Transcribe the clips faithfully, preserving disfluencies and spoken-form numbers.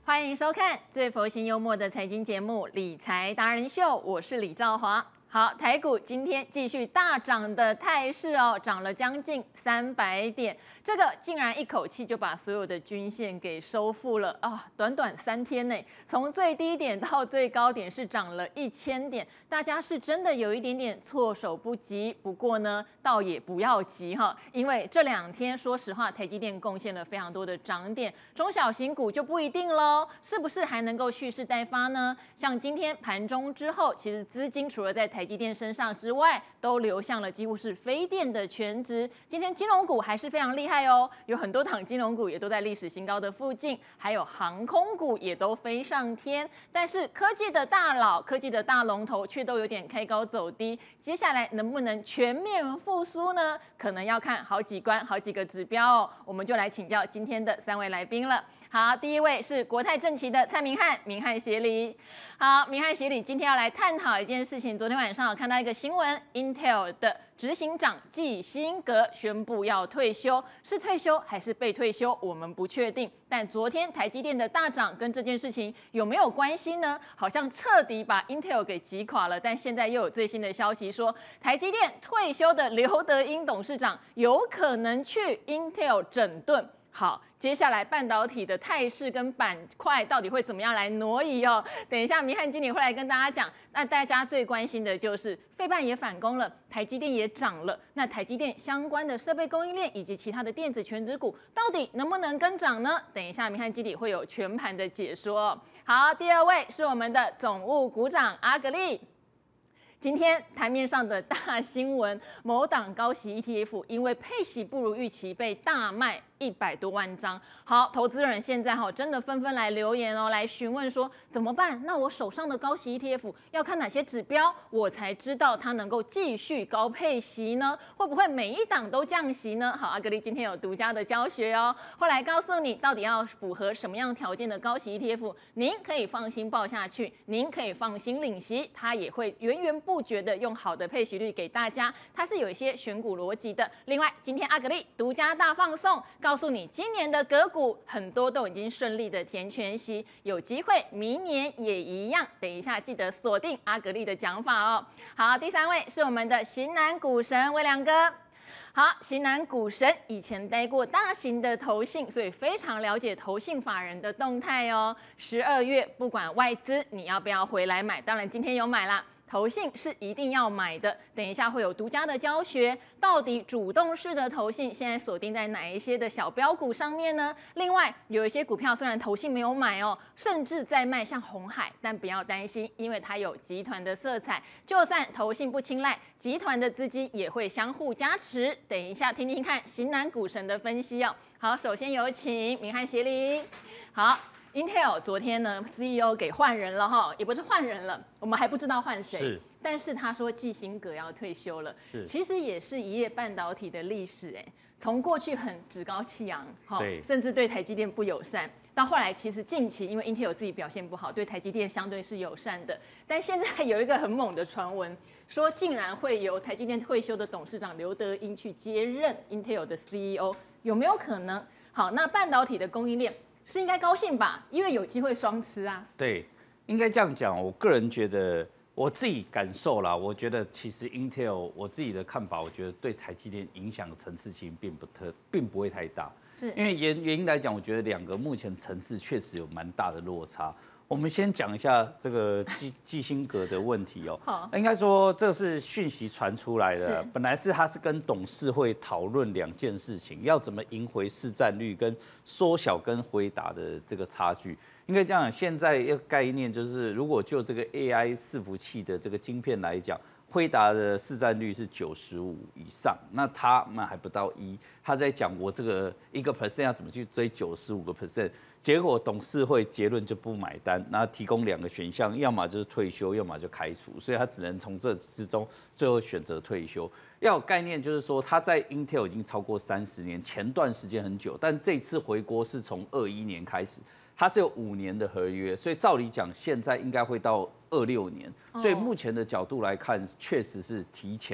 欢迎收看最佛心幽默的财经节目《理财达人秀》，我是李兆华。好，台股今天继续大涨的态势哦，涨了将近三百点，这个竟然一口气就把所有的均线给收复了啊！短短三天内，从最低点到最高点是涨了一千点，大家是真的有一点点措手不及。不过呢，倒也不要急哈，因为这两天说实话，台积电贡献了非常多的涨点，中小型股就不一定喽，是不是还能够蓄势待发呢？像今天盘中之后，其实资金除了在台台积电身上之外，都流向了几乎是非电的全值。今天金融股还是非常厉害哦，有很多档金融股也都在历史新高的附近，还有航空股也都飞上天。但是科技的大佬、科技的大龙头却都有点开高走低。接下来能不能全面复苏呢？可能要看好几关、好几个指标哦。我们就来请教今天的三位来宾了。好，第一位是国泰正奇的蔡明翰，明翰协理。好，明翰协理今天要来探讨一件事情。昨天晚上有看到一个新闻 ，Intel 的执行长季辛格宣布要退休，是退休还是被退休，我们不确定。但昨天台积电的大涨跟这件事情有没有关系呢？好像彻底把 Intel 给击垮了。但现在又有最新的消息说，台积电退休的刘德英董事长有可能去 Intel 整顿。好，接下来半导体的态势跟板块到底会怎么样来挪移哦？等一下，明翰经理会来跟大家讲。那大家最关心的就是费半也反攻了，台积电也涨了。那台积电相关的设备供应链以及其他的电子全指股，到底能不能跟涨呢？等一下，明翰经理会有全盘的解说。好，第二位是我们的总务股长阿格力。今天台面上的大新闻，某档高息 E T F 因为配息不如预期被大卖一百多万张。好，投资人现在哈真的纷纷来留言哦，来询问说怎么办？那我手上的高息 E T F 要看哪些指标，我才知道它能够继续高配息呢？会不会每一档都降息呢？好，阿格力今天有独家的教学哦，会来告诉你到底要符合什么样条件的高息 E T F， 您可以放心报下去，您可以放心领息，它也会源源不绝的用好的配息率给大家，它是有一些选股逻辑的。另外，今天阿格力独家大放送，告诉你今年的个股很多都已经顺利的填权息，有机会明年也一样。等一下记得锁定阿格力的讲法哦。好，第三位是我们的型男股神威良哥。好，型男股神以前待过大型的投信，所以非常了解投信法人的动态哦。十二月不管外资你要不要回来买，当然今天有买啦。投信是一定要买的，等一下会有独家的教学。到底主动式的投信现在锁定在哪一些的小标股上面呢？另外有一些股票虽然投信没有买哦，甚至在卖，像鸿海，但不要担心，因为它有集团的色彩，就算投信不青睐，集团的资金也会相互加持。等一下听听看型男股神的分析哦。好，首先有请明翰协理。好。Intel 昨天呢 ，C E O 给换人了哈，也不是换人了，我们还不知道换谁。是，但是他说季辛格要退休了，是，其实也是一页半导体的历史哎，从过去很趾高气扬哈，甚至对台积电不友善，到后来其实近期因为 Intel 自己表现不好，对台积电相对是友善的，但现在有一个很猛的传闻，说竟然会由台积电退休的董事长刘德英去接任 Intel 的 C E O， 有没有可能？好，那半导体的供应链。是应该高兴吧，因为有机会双吃啊。对， 应该这样讲。我个人觉得，我自己感受啦，我觉得其实 Intel 我自己的看法，我觉得对台积电影响的层次其实并不特，并不会太大。是因为原原因来讲，我觉得两个目前层次确实有蛮大的落差。我们先讲一下这个季季辛格的问题哦。好，应该说这是讯息传出来的，本来是他是跟董事会讨论两件事情，要怎么赢回市占率跟缩小跟辉达的这个差距。应该这样，现在一个概念就是，如果就这个 A I 伺服器的这个晶片来讲，辉达的市占率是九十五以上，那他们还不到一。他在讲我这个一个 percent 要怎么去追九十五个 percent， 结果董事会结论就不买单，然后提供两个选项，要么就是退休，要么就开除，所以他只能从这之中最后选择退休。要有概念就是说，他在 Intel 已经超过三十年，前段时间很久，但这次回国是从二一年开始。它是有五年的合约，所以照理讲，现在应该会到二六年。所以目前的角度来看，确实是提前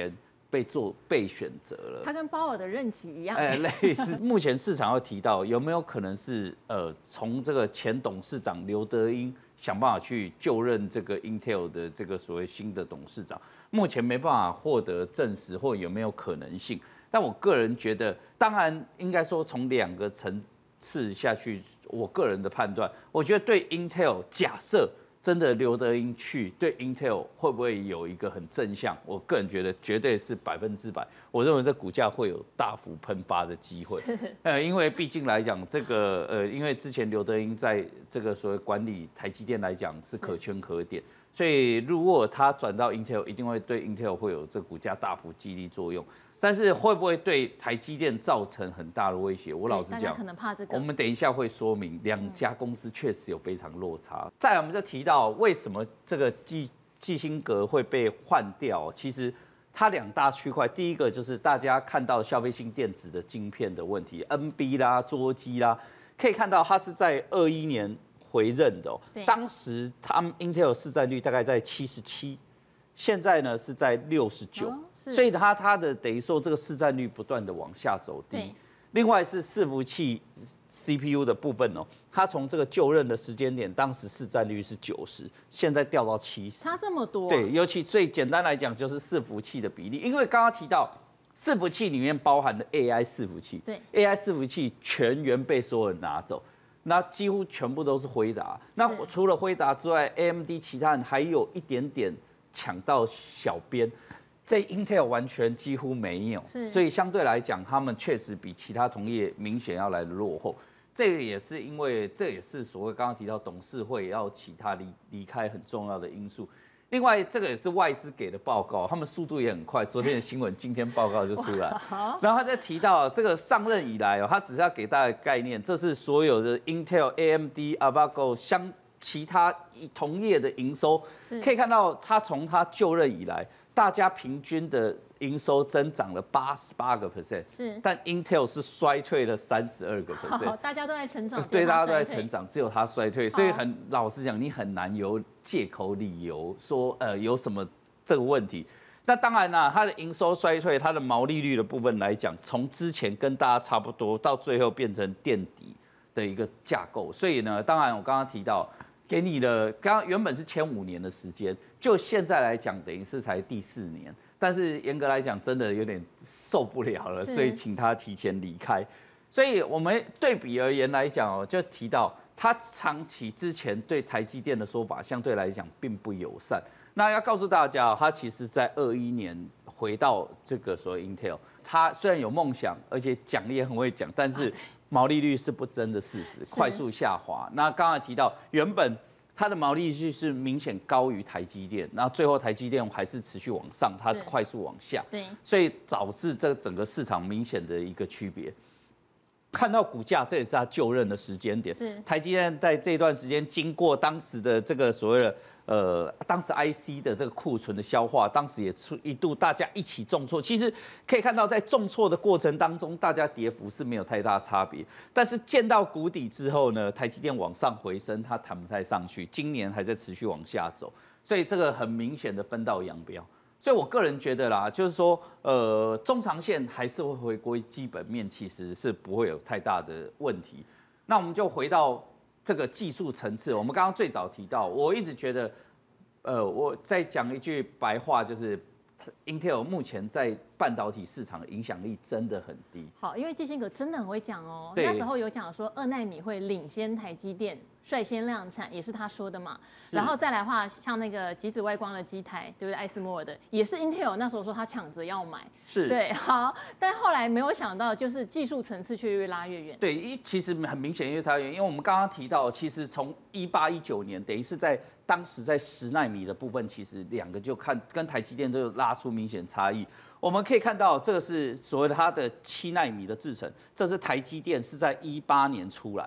被做被选择了。 他跟鲍尔的任期一样。 哎，类似。目前市场要提到有没有可能是呃，从这个前董事长刘德英想办法去就任这个 Intel 的这个所谓新的董事长，目前没办法获得证实，或有没有可能性。但我个人觉得，当然应该说从两个层次下去，我个人的判断，我觉得对 Intel 假设。真的刘德英去对 Intel 会不会有一个很正向？我个人觉得绝对是百分之百。我认为这股价会有大幅喷发的机会。呃，因为毕竟来讲，这个呃，因为之前刘德英在这个所谓管理台积电来讲是可圈可点，所以如果他转到 Intel， 一定会对 Intel 会有这股价大幅激励作用。但是会不会对台积电造成很大的威胁？我老实讲， 可能怕这个。 我们等一下会说明，两家公司确实有非常落差。再来，我们就提到为什么这个基基辛格会被换掉？其实它两大区块，第一个就是大家看到消费性电子的晶片的问题 ，N B 啦、桌机啦，可以看到它是在二一年回任的、喔，当时他们 Intel 市占率大概在七十七，现在呢是在六十九。所以它它的等于说这个市占率不断的往下走低，另外是伺服器 C P U 的部分哦，它从这个就任的时间点，当时市占率是九十，现在掉到七十， 差这么多、啊。 对，尤其最简单来讲就是伺服器的比例，因为刚刚提到伺服器里面包含的 A I 伺服器， 对 ，A I 伺服器全员被所有人拿走，那几乎全部都是辉达。那除了辉达之外 ，A M D 其他人还有一点点抢到小边。这 Intel 完全几乎没有，所以相对来讲，他们确实比其他同业明显要来的落后。这个也是因为，这也是所谓刚刚提到董事会要其他离离开很重要的因素。另外，这个也是外资给的报告，他们速度也很快。昨天的新闻，今天报告就出来。然后他在提到这个上任以来哦，他只是要给大家概念，这是所有的 Intel、A M D、Avago 相其他同业的营收，可以看到他从他就任以来。大家平均的营收增长了八十八个 percent， 是，但 Intel 是衰退了三十二个 percent， 大家都在成长， 对，大家都在成长，只有它衰退，所以很老实讲，你很难有借口理由说呃有什么这个问题。那当然啦，它的营收衰退，它的毛利率的部分来讲，从之前跟大家差不多，到最后变成垫底的一个架构，所以呢，当然我刚刚提到。给你的刚刚原本是签五年的时间，就现在来讲，等于是才第四年。但是严格来讲，真的有点受不了了，所以请他提前离开。所以我们对比而言来讲哦，就提到他长期之前对台积电的说法，相对来讲并不友善。那要告诉大家，他其实在二一年回到这个所谓 Intel， 他虽然有梦想，而且讲也很会讲，但是。毛利率是不争的事实，快速下滑。那刚才提到，原本它的毛利率是明显高于台积电，那最后台积电还是持续往上，它是快速往下，对，所以导致这整个市场明显的一个区别。看到股价，这也是他就任的时间点。是台积电在这段时间，经过当时的这个所谓的呃，当时 I C 的这个库存的消化，当时也出一度大家一起重挫。其实可以看到，在重挫的过程当中，大家跌幅是没有太大差别。但是见到谷底之后呢，台积电往上回升，它弹不太上去，今年还在持续往下走，所以这个很明显的分道扬镳。所以我个人觉得啦，就是说，呃，中长线还是会回归基本面，其实是不会有太大的问题。那我们就回到这个技术层次，我们刚刚最早提到，我一直觉得，呃，我再讲一句白话，就是 Intel 目前在半导体市场的影响力真的很低。 好，因为基辛格真的很会讲哦，那时候有讲说二奈米会领先台积电。率先量产也是他说的嘛，然后再来的话，像那个极紫外光的机台，对不对？艾斯摩尔的也是 Intel 那时候说他抢着要买， 是对，好，但后来没有想到，就是技术层次却越拉越远。 对，一其实很明显越差越远，因为我们刚刚提到，其实从一八一九年，等于是在当时在十奈米的部分，其实两个就看跟台积电都拉出明显差异。我们可以看到，这个是所谓的它的七奈米的制程，这是台积电是在一八年出来的，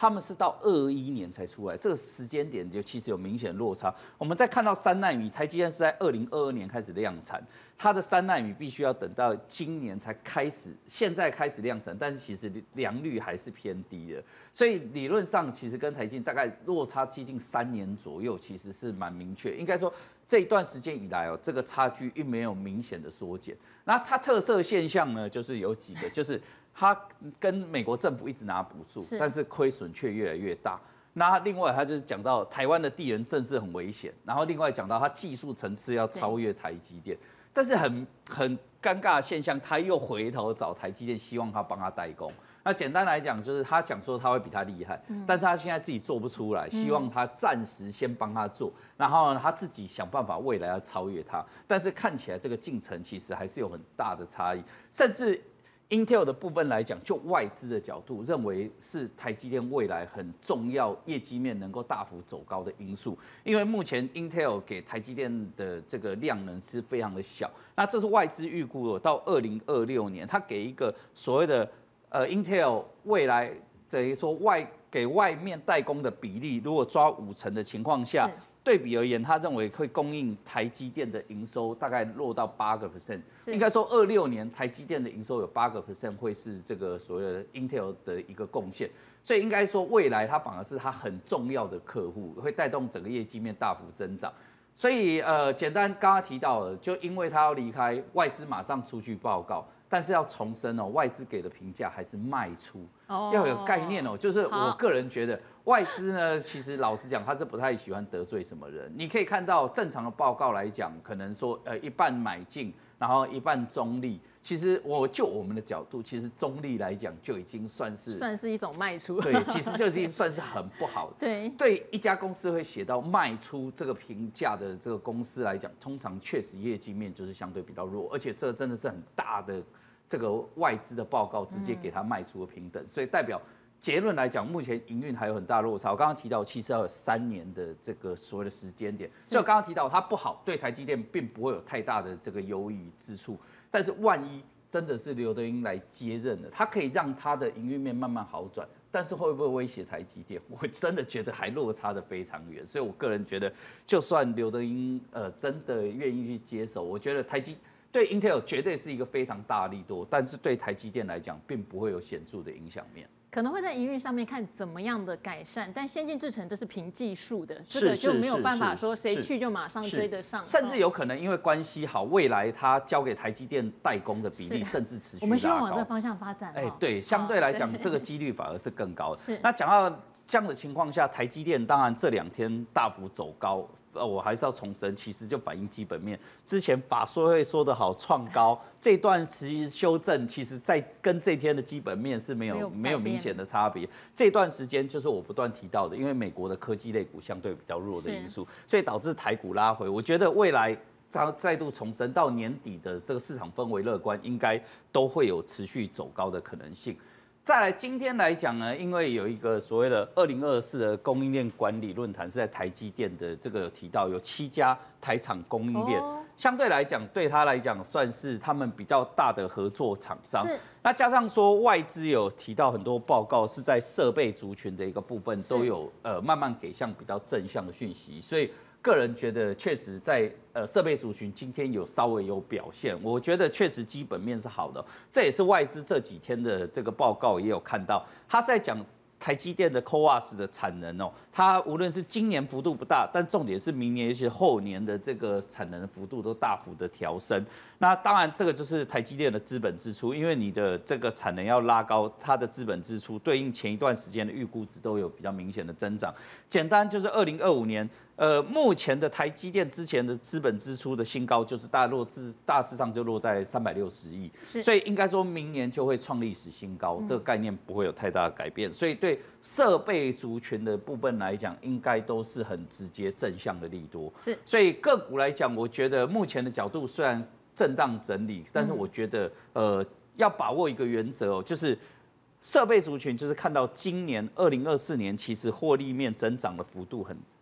他们是到二一年才出来，这个时间点就其实有明显落差。我们再看到三奈米，台积电是在二零二二年开始量产，它的三奈米必须要等到今年才开始，现在开始量产，但是其实良率还是偏低的，所以理论上其实跟台积电大概落差接近三年左右，其实是蛮明确。应该说这一段时间以来哦，这个差距并没有明显的缩减。那它特色现象呢，就是有几个，就是它跟美国政府一直拿补助，但是亏损却越来越大。那另外，他就是讲到台湾的地缘政治很危险，然后另外讲到它技术层次要超越台积电，但是很很尴尬的现象，他又回头找台积电，希望他帮他代工。那简单来讲，就是他讲说他会比他厉害，嗯、但是他现在自己做不出来，希望他暂时先帮他做，然后呢他自己想办法未来要超越他。但是看起来这个进程其实还是有很大的差异，甚至 Intel 的部分来讲，就外资的角度认为是台积电未来很重要业绩面能够大幅走高的因素，因为目前 Intel 给台积电的这个量能是非常的小，那这是外资预估到二零二六年，他给一个所谓的呃 Intel 未来等于说外给外面代工的比例，如果抓五成的情况下。对比而言，他认为会供应台积电的营收大概落到八个 percent， 应该说二六年台积电的营收有八个 percent 会是这个所谓的 Intel 的一个贡献，所以应该说未来它反而是它很重要的客户，会带动整个业绩面大幅增长。所以呃，简单刚刚提到了，就因为他要离开，外资马上出具报告。但是要重申哦，外资给的评价还是卖出，哦、要有概念哦。就是我个人觉得，外资呢，其实老实讲，他是不太喜欢得罪什么人。你可以看到正常的报告来讲，可能说呃一半买进，然后一半中立。其实我就我们的角度，其实中立来讲就已经算是算是一种卖出。 对，其实就已经算是很不好的。 对， 对一家公司会写到卖出这个评价的这个公司来讲，通常确实业绩面就是相对比较弱，而且这真的是很大的。这个外资的报告直接给他卖出了平等，所以代表结论来讲，目前营运还有很大落差。我刚刚提到，其实要有三年的这个所谓的时间点，所以我刚刚提到它不好，对台积电并不会有太大的这个优异之处。但是万一真的是刘德英来接任了，他可以让他的营运面慢慢好转，但是会不会威胁台积电？我真的觉得还落差的非常远。所以我个人觉得，就算刘德英呃真的愿意去接手，我觉得台积。对 Intel 绝对是一个非常大的利多，但是对台积电来讲，并不会有显著的影响面。 可能会在营运上面看怎么样的改善，但先进制程这是凭技术的，这个就没有办法说谁去就马上追得上。 甚至有可能因为关系好，未来它交给台积电代工的比例甚至持续拉高。 我们希望往这个方向发展。 哎，对，相对来讲，这个几率反而是更高的。是。那讲到这样的情况下，台积电当然这两天大幅走高。呃，我还是要重申，其实就反映基本面。之前法说会说的好，创高这段其实修正，其实在跟这天的基本面是没有没有明显的差别。这段时间就是我不断提到的，因为美国的科技类股相对比较弱的因素，所以导致台股拉回。我觉得未来再再度重申，到年底的这个市场氛围乐观，应该都会有持续走高的可能性。再来，今天来讲呢，因为有一个所谓的二零二四的供应链管理论坛是在台积电的这个有提到，有七家台厂供应链，哦、相对来讲对他来讲算是他们比较大的合作厂商。那加上说外资有提到很多报告是在设备族群的一个部分都有呃慢慢给向比较正向的讯息，所以。个人觉得确实在呃设备族群今天有稍微有表现，我觉得确实基本面是好的，这也是外资这几天的这个报告也有看到，他是在讲台积电的 C O A S 的产能哦，它无论是今年幅度不大，但重点是明年，尤其后年的这个产能的幅度都大幅的调升。那当然，这个就是台积电的资本支出，因为你的这个产能要拉高，它的资本支出对应前一段时间的预估值都有比较明显的增长。简单就是二零二五年。呃，目前的台积电之前的资本支出的新高，就是大落至大致上就落在三百六十亿，所以应该说明年就会创历史新高，嗯、这个概念不会有太大的改变。所以对设备族群的部分来讲，应该都是很直接正向的利多。是，所以个股来讲，我觉得目前的角度虽然震荡整理，但是我觉得呃要把握一个原则哦，就是。设备族群就是看到今年二零二四年，其实获利面增长的幅度很大。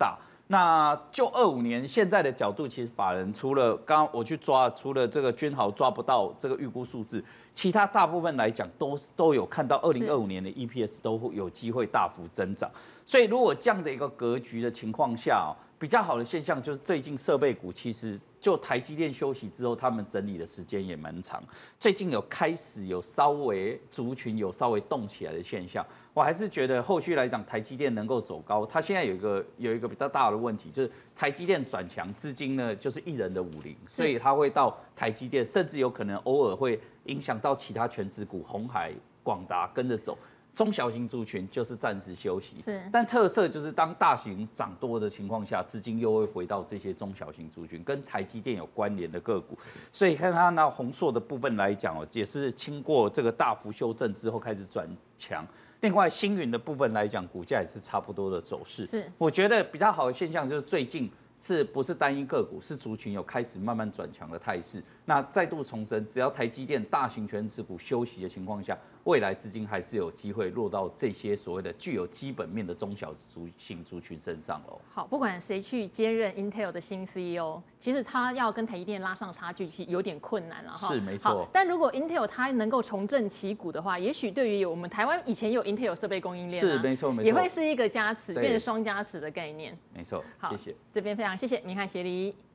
那就二五年现在的角度，其实法人除了刚刚我去抓，除了这个君豪抓不到这个预估数字，其他大部分来讲都都有看到二零二五年的 E P S 都会有机会大幅增长。所以如果这样的一个格局的情况下哦，比较好的现象就是最近设备股其实就台积电休息之后，他们整理的时间也蛮长，最近有开始有稍微族群有稍微动起来的现象。我还是觉得后续来讲，台积电能够走高，它现在有一个有一个比较大的问题，就是台积电转强，资金呢就是一人的五零，所以它会到台积电，甚至有可能偶尔会影响到其他全指股，鸿海、广达跟着走。中小型族群就是暂时休息， 是， 但特色就是当大型涨多的情况下，资金又会回到这些中小型族群，跟台积电有关联的个股。所以看它那宏硕的部分来讲哦，也是经过这个大幅修正之后开始转强。另外，星云的部分来讲，股价也是差不多的走势。 是， 我觉得比较好的现象就是最近是不是单一个股，是族群有开始慢慢转强的态势。那再度重申，只要台积电大型全指股休息的情况下，未来资金还是有机会落到这些所谓的具有基本面的中小型族群身上喽。 好，不管谁去接任 Intel 的新 C E O， 其实他要跟台积电拉上差距，其实有点困难了哈。 是没错。 但如果 Intel 它能够重振旗鼓的话，也许对于我们台湾以前有 Intel 设备供应链、啊， 是没错没错， 也会是一个加持，变成双加持的概念。 没错，谢谢。 这边非常谢谢明翰协理。